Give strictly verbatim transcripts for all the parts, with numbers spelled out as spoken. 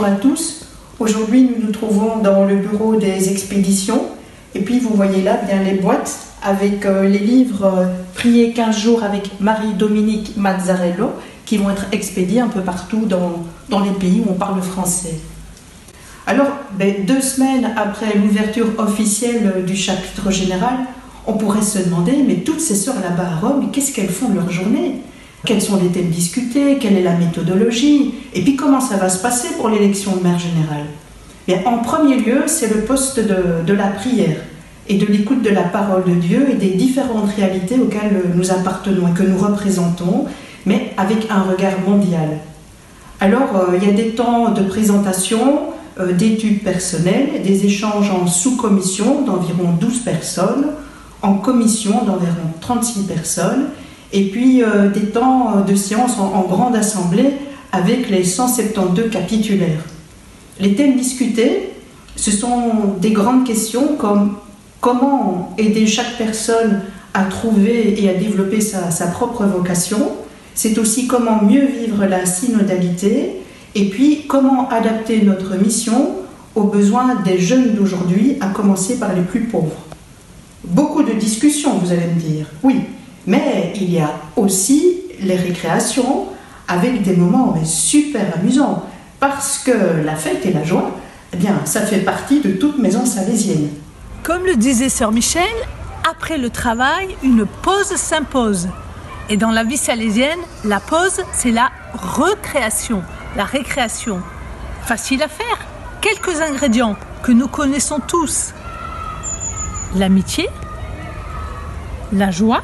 bonjour à tous. Aujourd'hui, nous nous trouvons dans le bureau des expéditions. Et puis, vous voyez là bien les boîtes avec euh, les livres euh, Prier quinze jours avec Marie-Dominique Mazzarello qui vont être expédiés un peu partout dans, dans les pays où on parle français. Alors, ben, deux semaines après l'ouverture officielle du chapitre général, on pourrait se demander, mais toutes ces sœurs là-bas à Rome, qu'est-ce qu'elles font de leur journée? Quels sont les thèmes discutés? Quelle est la méthodologie? Et puis comment ça va se passer pour l'élection de mère générale? Bien, en premier lieu, c'est le poste de, de la prière et de l'écoute de la parole de Dieu et des différentes réalités auxquelles nous appartenons et que nous représentons, mais avec un regard mondial. Alors, euh, il y a des temps de présentation, euh, d'études personnelles, des échanges en sous-commission d'environ douze personnes, en commission d'environ trente-six personnes, et puis euh, des temps de séance en, en grande assemblée avec les cent soixante-douze capitulaires. Les thèmes discutés, ce sont des grandes questions comme comment aider chaque personne à trouver et à développer sa, sa propre vocation. C'est aussi comment mieux vivre la synodalité et puis comment adapter notre mission aux besoins des jeunes d'aujourd'hui, à commencer par les plus pauvres. Beaucoup de discussions, vous allez me dire, oui. Mais il y a aussi les récréations avec des moments super amusants parce que la fête et la joie, eh bien, ça fait partie de toute maison salésienne. Comme le disait sœur Michel, après le travail, une pause s'impose. Et dans la vie salésienne, la pause, c'est la recréation, la récréation. Facile à faire. Quelques ingrédients que nous connaissons tous. L'amitié, la joie,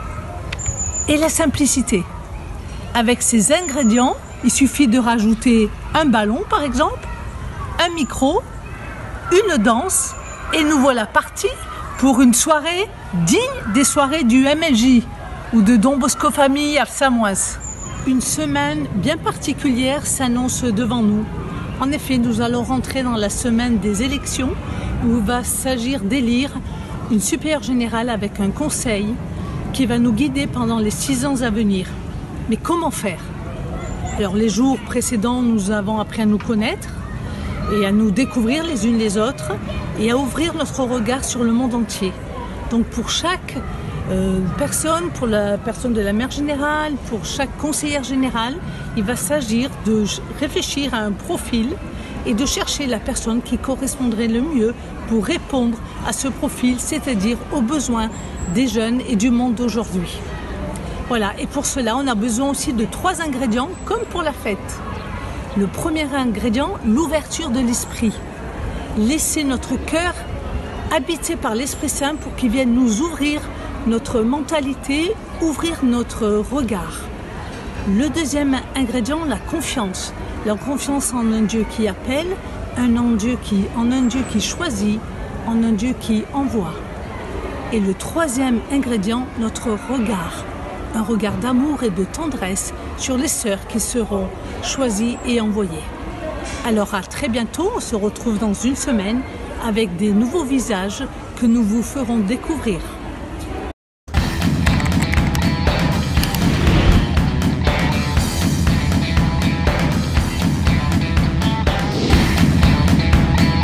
et la simplicité. Avec ces ingrédients, il suffit de rajouter un ballon par exemple, un micro, une danse et nous voilà partis pour une soirée digne des soirées du M L J ou de Don Bosco Famille à Samoise. Une semaine bien particulière s'annonce devant nous. En effet, nous allons rentrer dans la semaine des élections où il va s'agir d'élire une supérieure générale avec un conseil qui va nous guider pendant les six ans à venir. Mais comment faire? Alors les jours précédents, nous avons appris à nous connaître et à nous découvrir les unes les autres et à ouvrir notre regard sur le monde entier. Donc pour chaque euh, personne, pour la personne de la mère générale, pour chaque conseillère générale, il va s'agir de réfléchir à un profil et de chercher la personne qui correspondrait le mieux pour répondre à ce profil, c'est-à-dire aux besoins des jeunes et du monde d'aujourd'hui. Voilà, et pour cela, on a besoin aussi de trois ingrédients, comme pour la fête. Le premier ingrédient, l'ouverture de l'esprit. Laisser notre cœur habité par l'Esprit Saint pour qu'il vienne nous ouvrir notre mentalité, ouvrir notre regard. Le deuxième ingrédient, la confiance. La confiance en un Dieu qui appelle, un en Dieu qui, en un Dieu qui choisit, en un Dieu qui envoie. Et le troisième ingrédient, notre regard. Un regard d'amour et de tendresse sur les sœurs qui seront choisies et envoyées. Alors à très bientôt, on se retrouve dans une semaine avec des nouveaux visages que nous vous ferons découvrir.